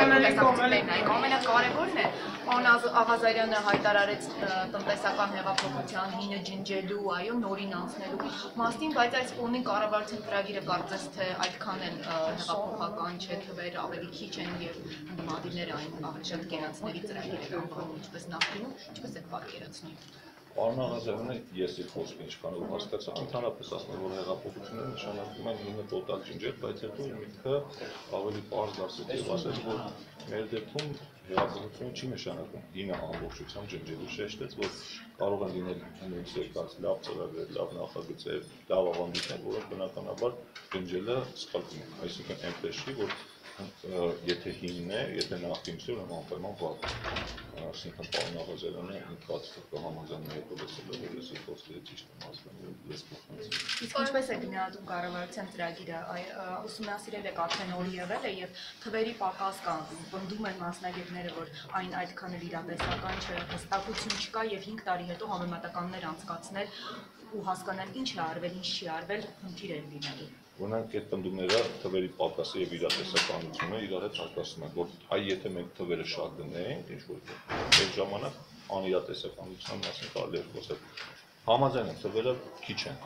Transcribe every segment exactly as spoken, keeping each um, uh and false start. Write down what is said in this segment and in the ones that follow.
տեսակցություններն այն ամենակարևորն է, պարոն Աղազարյանը հայտարարեց տնտեսական հեղափոխության հինը ջնջելու, այո, նորին անցնելու մասին, բայց այս ֆոնին կառավարության ծրագիրը կարծես թե այդքան էլ հեղափոխական չէ, թվերը ավելի քիչ են եւ ընդդիմադիրները այն ավելի շատ գերացների ծրագիր են անվանում, ինչպես նախկինում, ինչպես եք պատկերացնում։ Պարոն Աղազարյանը ես իր խոսքը ինչքանով հասկացա, ընդհանրապես ասում որ հեղափոխությունը նշանակում է հինը տոտալ ջնջել, բայց հետո ինքը ավելի պարզ դարձեց եւ ասեց, որ մեր դեպքում հեղափոխությունը չի նշանակում հինը ամբողջությամբ ջնջելու, շեշտեց, որ կարող են լինել հնուց եկած լավ ծրագրեր, լավ նախագծեր, լավ ավանդույթներ, որոնք բնականաբար ջնջելը սխալվում է, այսինքն այնպես չի, որ եթե հինն է, եթե նախկին չէ, ուրեմն անպայման վատ է։ Այսինքն պարոն Աղազարյանը ինքնաց կհամաձայնի հետո լսելով, որ ես իր խոսքերը ճիշտ եմ ասում, ես փոխանցում։ Իսկ ինչպես է գնահատում կառավարության ծրագիրը, ուսումնասիրել եք արդեն նոր եղել է եւ թվերի պակաս կա, պնդում են մասնագետները, որ այն այդքան էլ իրատեսական չէ, հստակություն չկա եւ հինգ տարի հետո համեմատականներ անցկացնել ու հասկանալ ինչ է արվել, ինչ չի արվել, խնդիր է լինելու։ Օրինակ այդ պնդումները թվերի պակասը եւ իրատեսականությունը իրար հետ հակասում են, որ այ եթե մենք թվերը շատ դնենք, ինչ որ այդ ժամանակ անիրատեսականության մասին կարելի է խոսել։ Համաձայն եմ, թվերը քիչ են։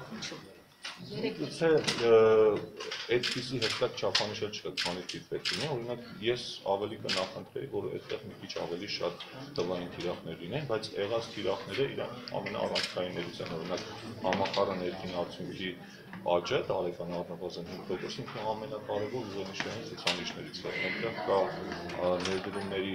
Գուցե այդպիսի հստակ չափանիշը չկա, քանի թիվ պետք ունի, օրինակ ես ավելի կնախընտրեի, որ այդտեղ մի քիչ ավելի շատ թվային թիրախներ լինեն, բայց եղած թիրախները իրանք ամենաառանցքայիններից են, օրինակ համախառն ներքին արդյունքի աճը տարեկան առնվազն հինգ տոկոս ինքը ամենակարևոր ուղենիշային ցուցանիշներից է։ Այնտեղ կա ներդրումների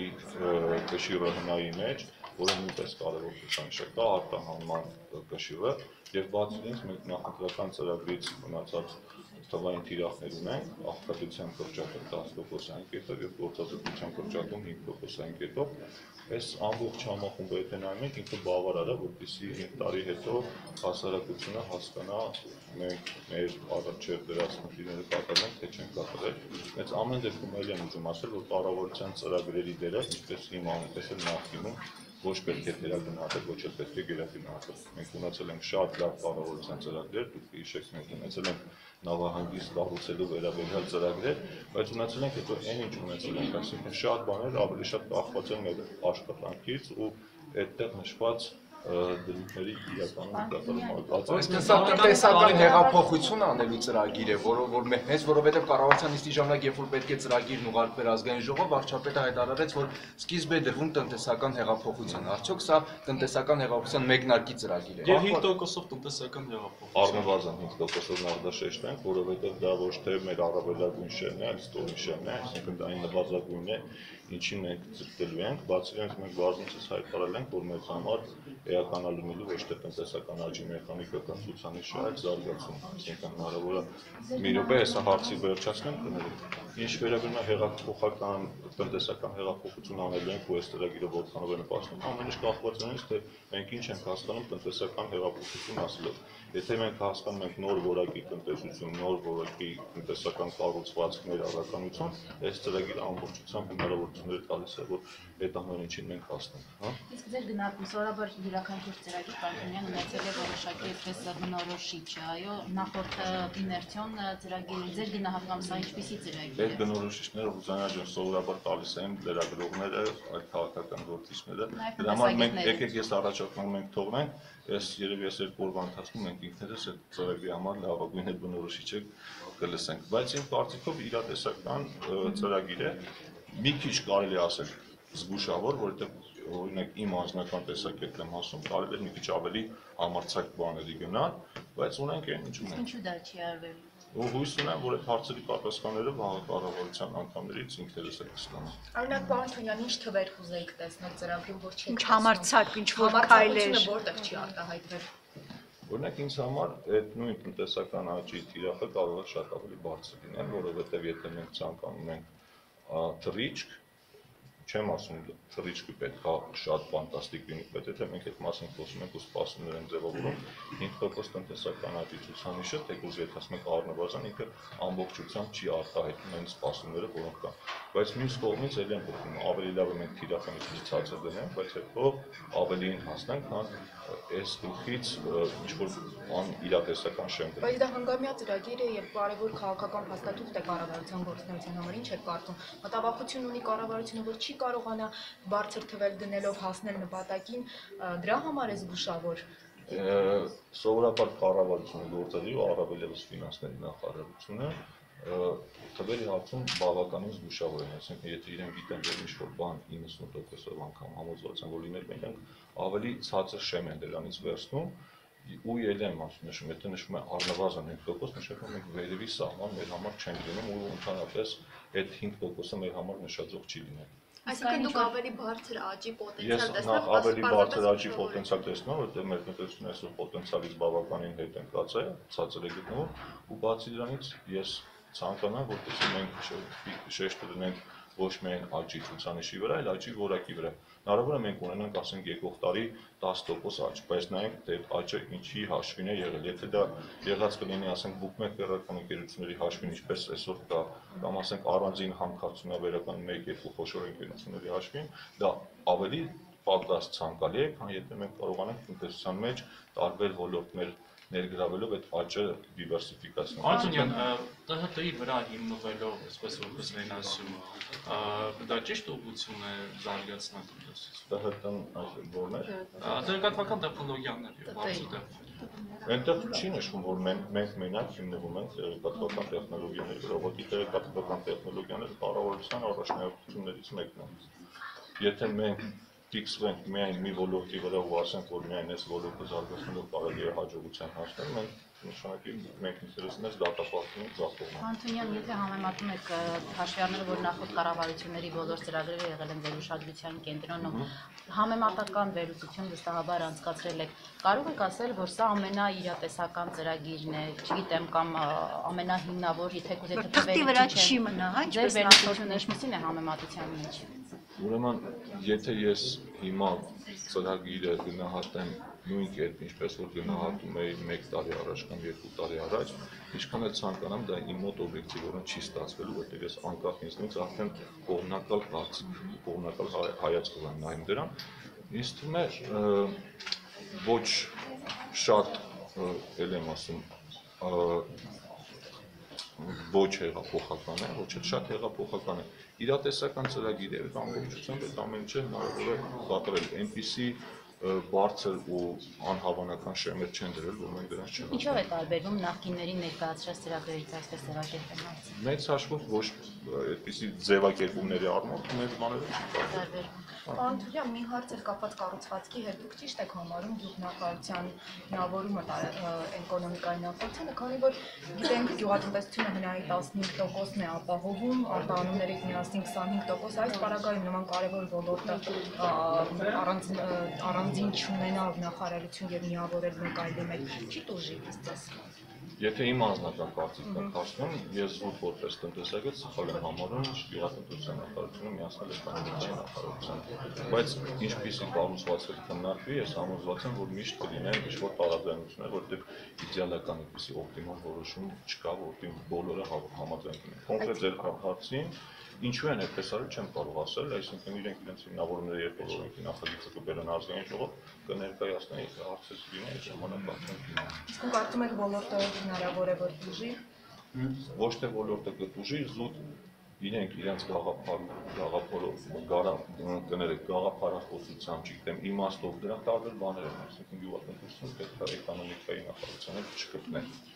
կշիռը հնայի մեջ, որը նույնպես կարևոր ցուցանիշ է, կա արտահանման կշիռը եւ բացի դրանից մենք նախընտրական ծրագրից մնացած թվային թիրախներ ունենք, աղքատության կրճատում տասը տոկոսային կետով եւ գործազրկության կրճատում հինգ տոկոսային կետով։ Այս ամբողջ համախումբը եթե նայում ենք, ինքը բավարար է, որպեսզի հինգ տարի հետո հասարակությունը հասկանա մենք մեր առաջերտ դրած խնդիրները կատարենք, թե չենք կատարել։ Բայց ամեն դեպքում էլ եմ ուզում ասել, որ կառավարության ծրագրերի դերը, ինչպես հիմա, այնպես էլ նախկինում ոչ պետք է թերագնահատել, ոչ էլ պետք է գերագնահատել։ Մենք ունեցել ենք շատ լավ կառավարության ծրագրեր, դուք հիշեք, մենք ունեցել ենք նավահանգիստ կառուցելու վերաբերյալ ծրագրեր, բայց ունեցել ենք հետո այն ինչ ունեցել ենք, այսինքն շատ բաներ ավելի շատ կախված են մեր աշխատանքից ու այդտեղ նշված դրույթների իրականում կատարում։ Այսինքն սա տնտեսական հեղափոխություն անելու ծրագիր է, որ հենց որովհետև կառավարության նիստի ժամանակ, երբ որ պետք է ծրագիրն ուղարկվեր ազգային ժողով, վարչապետը հայտարարեց, որ սկիզբ է դրվում տնտեսական հեղափոխության։ Արդյոք սա տնտեսական հեղափոխության մեկնարկի ծրագիր է։ Եվ հինգ տոկոսով տնտեսական հեղափոխություն։ Առնվազն հինգ տոկոսով նախդաշեշտենք, որովհետև դա ոչ թե մեր առավելագույն շերն է, այլ ստորի շերն է, այսինքն դա այն նվազագույնն է, ինչին մենք ձգտելու ենք, բացի դրանից մենք բազմիցս հայտարարել ենք, որ մեզ համար էականալնելու ոչ թե տնտեսական աճի մեխանիկական ցուցանիշը, այլ զարգացում, այսինքն հնարավոր է մի րոպե հեսա հարցի վերջացնեմ կներեք։ Ինչ վերաբերում է հեղափոխական տնտեսական հեղափոխություն անելու ենք ու այս ծրագիրը որքանով է նպաստում, ամեն ինչ կախված է նրանից, թե մենք ինչ ենք հասկանում տնտեսական հեղափոխություն ասելով։ Եթե մենք հասկանում ենք նոր որակի տնտեսություն, նոր որակի տնտեսական կառուցվածքներ, առաքանություն, այս ծրագիրը ամբողջությամբ հնարավորություններ տալիս է, որ այդ ամեն ինչին մենք հասնենք, հա։ Իսկ ձեր գնահատում սովորաբար յուրաքանչյուր ծրագիր Պարփանյան ունեցել է որոշակի այսպես բնորոշիչ, այո, նախորդ իներցիոն ծրագիրը, ձեր գնահատում սա ինչպիսի ծրագիր է։ Այդ բնորոշիչները հուզանյաճ սովորաբար տալիս են լրագրողները, այդ քաղաքական գործիչները։ Դրա համար մենք եկեք ես առաջարկում ենք թողնենք, ես երևի այս երկու օրվա ընթացքում մենք ինքներս այդ ծրագրի համար լավագույն այդ բնորոշիչը կլսենք, բայց իմ կարծիքով իրատեսական ծրագիր է, մի քիչ կարելի ասել զգուշավոր, որովհետև օրինակ իմ անձնական տեսակետն եմ ասում, կարելի է մի քիչ ավելի համարձակ բաների գնալ, բայց ունենք այն ինչ ունենք։ Ինչու դա չի արվել։ Ու հույս ունեմ, որ այդ հարցերի պատասխանները կառավարության անդամներից ինքներս եք ստանալ։ Օրինակ, պարոն Թոնյան, ինչ թվեր կուզեիք տեսնել ծրագրում, որ չեք Ինչ համարձակ, ինչ որ քայլեր։ Որտեղ չի արտահայտվել։ Օրինակ ինձ համար այդ նույն տնտեսական աճի թիրախը կարող է շատ ավելի բարձր լինել, որովհետև եթե մենք ցանկանում ենք թռիչք, չեմ ասում թռիչքը պետք է շատ ֆանտաստիկ լինի, բայց եթե մենք այդ մասին խոսում ենք ու սպասումներ ենք ձևավորում, հինգ տոկոս տնտեսական աճի ցուցանիշը, թեկուզ եթե ասում ենք առնվազն ինքը ամբողջությամբ չի արտահայտում այն սպասումները, որոնք կան։ բայց մյուս կողմից էլ են փոխում, ավելի լավ է մենք թիրախանից ցածր դնենք, բայց հետո ավելին հասնենք, քան այս գլխից ինչ-որ իրատեսական շենք։ Բայց դա հանգամյա ծրագիր է եւ կարեւոր քաղաքական փաստաթուղթ է կառավարության գործունեության համար, ինչ եք կարծում։ Մտավախություն ունի կառավարությունը, որ չի կարողանա բարձր թվեր դնելով հասնել նպատակին, դրա համար է զգուշավոր։ Սովորաբար կառավարությունը գործադի ու առավել ևս ֆինանսների նախարարությունը թվերի հարցում բավականին զգուշավոր են, այսինքն եթե իրենք գիտեն, որ ինչ-որ բան իննսուն տոկոսով անգամ համոզված են, որ լինել մենք ավելի ցածր շեմ են դրանից վերցնում ու ելեմ նշում, եթե նշում է առնվազն հինգ տոկոս, նշանակում է մենք վերևի սահման մեր համար չենք լինում ու ընդհանրապես այդ հինգ տոկոսը մեր համար նշաձող չի լինել։ Այսինքն դուք ավելի բարձր աճի պոտենցիալ տեսնեք։ Ես նախ ավելի բարձր աճի պոտենցիալ տեսնում, որտեղ մեր տնտեսությունը այսօր պոտենցիալից բավականին հետ ընկած է, ցածր է գտնվում, ու բացի դրանից ես ցանկանամ, որպեսզի մենք շեշտը դնենք ոչ միայն աճի ցուցանիշի վրա, այլ աճի որակի վրա։ Հնարավոր է մենք ունենանք, ասենք, եկող տարի տասը տոկոս աճ, բայց նայենք, թե աճը ինչի հաշվին է եղել։ Եթե դա եղած կլինի, ասենք, բուկմեկերական ընկերությունների հաշվին, ինչպես այսօր կա, կամ ասենք առանձին հանքարդյունաբերական մեկ-երկու խոշոր ընկերությունների հաշվին, դա ավելի պատրաստ ցանկալի է, քան եթե մենք կարողանանք տնտեսության մեջ տարբեր ոլորտներ ներգրավելով այդ աճը դիվերսիֆիկացնել։ Արտոնյան, Տ Հ Տ-ի վրա հիմնվելով, այսպես որպես մենասյուն, դա ճիշտ ուղղություն է զարգացնել տնտեսությունը։ Տ Հ Տ-ն որն է։ Տեղեկատվական տեխնոլոգիաներ եւ բարձր տեխնոլոգիաներ։ Այնտեղ չի նշվում, որ մենք մենակ հիմնվում ենք տեղեկատվական տեխնոլոգիաների վրա, որովհետեւ տեղեկատվական տեխնոլոգիաները կառավարության առաջնահերթություններից մեկն է։ Եթե մենք ֆիքսվենք միայն մի ոլորտի վրա ու ասենք, որ միայն այս ոլորտը զարգացնելով կարելի է հաջողության հասնել, մենք նշանակի մենք ինքներս մեզ դատապարտում ենք զախտողում։ Անտոնյան, եթե համեմատում եք հաշվի առնելով, որ նախորդ կառավարությունների բոլոր ծրագրերը եղել են վերուշադրության կենտրոնում, համեմատական վերլուծություն վստահաբար անցկացրել եք, կարող եք ասել, որ սա ամենաիրատեսական ծրագիրն է, չգիտեմ, կամ ամենահիմնավոր, թեկուզ եթե թղթի վրա չի մնա, հա, ինչպես վերլուծությունը ինչպիսին է համեմատության մեջ։ Ուրեմն, եթե ես հիմա ծրագիրը գնահատեմ նույն կերպ, ինչպես որ գնահատում էի մեկ տարի առաջ կամ երկու տարի առաջ, ինչքան էլ ցանկանամ, դա իմ մոտ օբյեկտիվորեն չի ստացվելու, որտեղ ես անկախ ինձնից արդեն կողմնակալ կարծիք, կողմնակալ հայացք եմ նայում դրան։ Ինձ թվում է ոչ շատ էլ եմ ասում ոչ հեղափոխական է, ոչ էլ շատ հեղափոխական է։ Իրատեսական ծրագիր է, ամբողջությամբ այդ ամեն ինչը հնարավոր է կատարել, այնպիսի բարձր ու անհավանական շեմեր չեն դրել, որ մենք դրանց չհասնենք։ Ինչով է տարբերվում նախկիններին ներկայացրած ծրագրերից այսպես ձևակերպված։ Մեծ հաշվով ոչ այդպիսի ձևակերպումների առումով մեծ բաներ չի տարբերվում։ Պարոն Թուրյան, մի հարց էր կապված կառուցվածքի հետ, դուք ճիշտ եք համարում գյուղնախարարության հիմնավորումը էկոնոմիկայի նախարարությանը, քանի որ գիտենք գյուղատնտեսությունը հնարի տասնհինգ տոկոսն է ապահովում, արտահանումների միասին քսանհինգ տոկոս, այս պարագայում նման կարևոր ոլորտը առանձին չունենալ նախարարություն եւ միավորել մեկ այլի մեջ, չի տուժի ձեզ։ Եթե իմ անձնական կարծիքն եք հասնում, ես զուտ որպես տնտեսագետ սխալ եմ համարում գյուղատնտեսության նախարարությունը միացնել էկոնոմիկայի նախարարության։ Բայց ինչպիսի կառուցվածք քննարկվի, ես համոզված եմ, որ միշտ կլինեն ինչ-որ տարաձայնություններ, որտեղ իդեալական այդպիսի օպտիմալ որոշում չկա, որտեղ բոլորը համաձայն են։ Կոնկրետ ձեր հարցին ինչու են այդպես արել, չեմ կարող ասել, այսինքն իրենք իրենց հիմնավորումները երբ որ օրենքի նախագիծը կբերեն ազգային ժողով, կներկայացնեն հարցեր լինեն ժամանակակցություն։ Իսկ դուք կարծում եք ոլորտը հնարավոր է որ դժի։ Ոչ թե ոլորտը կտուժի, զուտ իրենք իրենց գաղափար, գաղափարով, գարա, կներեք, գաղափարախոսությամբ, չգիտեմ, իմաստով, դրանք տարբեր բաներ են, այսինքն գյուղատնտեսությունը պետք է էկոնոմիկայի նախարարությանը չգտնեն։